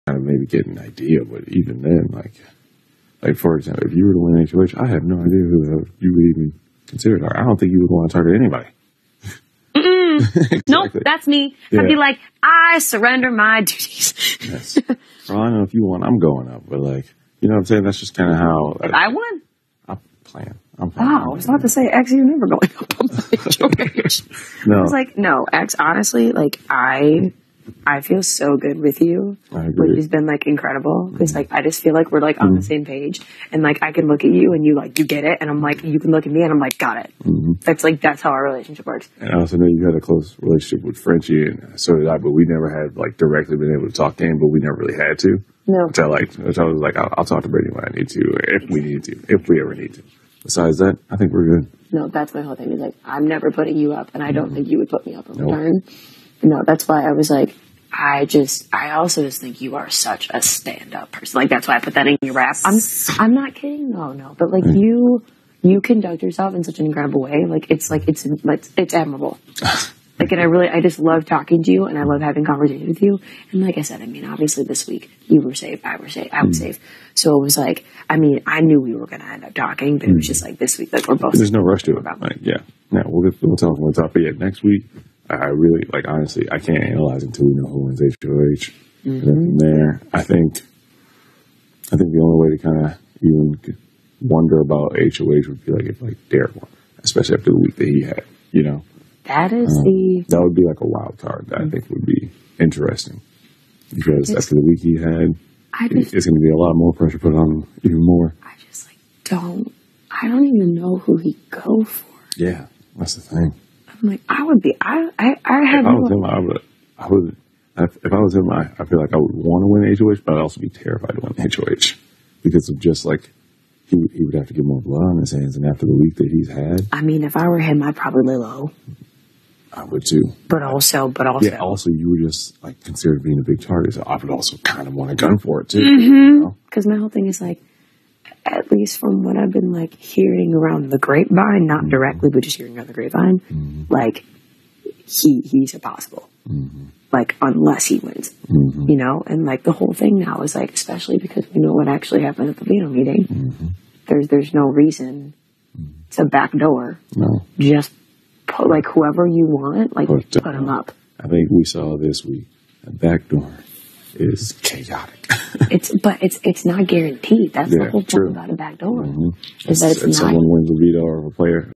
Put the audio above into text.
kind of maybe get an idea, but even then, like for example, if you were to win HOH, I have no idea who the hell you would even consider her. I don't think you would want to talk to anybody. Exactly. Nope, that's me. Yeah. I'd be like, I surrender my duties. Yes. Well, I know if you won, I'm going up, but like, you know what I'm saying? That's just kind of how I won. I'm playing. Wow, I was about to say, X, you're never going up on HOH. No. I was like, no, X, honestly, like, I feel so good with you. I agree. Which has been like incredible because like I just feel like we're like on the same page, and like I can look at you and you get it, and I'm like, you can look at me and I'm like, got it. That's how our relationship works. And I also know you had a close relationship with Frenchie, and so did I, but we never had like directly been able to talk game, but we never really had to. No. Which I was like, I'll talk to Brittany when I need to, if we ever need to. Besides that, I think we're good. No, that's my whole thing. Is like, I'm never putting you up, and I don't think you would put me up in return. No, that's why I was like, I also just think you are such a stand-up person. Like, that's why I put that in your rap. I'm not kidding. No. But like you conduct yourself in such an incredible way. Like, it's admirable. Like, and I just love talking to you, and I love having conversations with you. And like I said, I mean, obviously this week you were safe, I was safe. So it was like, I mean, I knew we were going to end up talking, but it was just like this week, like we're both. There's no rush to it. Like, we'll talk. But yeah, next week, I really, like, honestly, I can't analyze until we know who wins HOH. And then from there, I think the only way to kind of even wonder about HOH would be like if like Derek won, especially after the week that he had, you know. That is that would be like a wild card that I think would be interesting because after the week he had, it's going to be a lot more pressure put on him, even more. I just like I don't even know who he'd go for. Yeah, that's the thing. I'm like, I would be. I have. If I was him, if I was him, I feel like I would want to win HOH, but I'd also be terrified to win HOH because of just like he would have to get more blood on his hands, and after the week that he's had. I mean, if I were him, I'd probably lay low. I would too. But also. Yeah, also you were just like considered being a big target, so I would also kind of want a gun for it too. Because my whole thing is like, at least from what I've been like hearing around the grapevine, not directly, but just hearing around the grapevine, like he's impossible. Like unless he wins, you know. And like the whole thing now is like, especially because we know what actually happened at the veto meeting. There's no reason to backdoor. No, just put like whoever you want, like put them up. I think we saw this week a backdoor is chaotic. it's not guaranteed. That's the whole point about a backdoor. Is that it's not. Someone wins a veto or a player